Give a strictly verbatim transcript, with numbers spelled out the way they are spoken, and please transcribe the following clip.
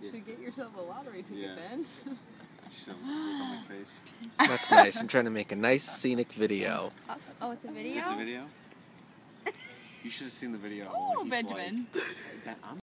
Yeah. Should get yourself a lottery ticket Yeah. then. Just some look on my face. That's nice. I'm trying to make a nice scenic video. Awesome. Oh, it's a video? It's a video? You should have seen the video. Oh, He's Benjamin. Like, that, I'm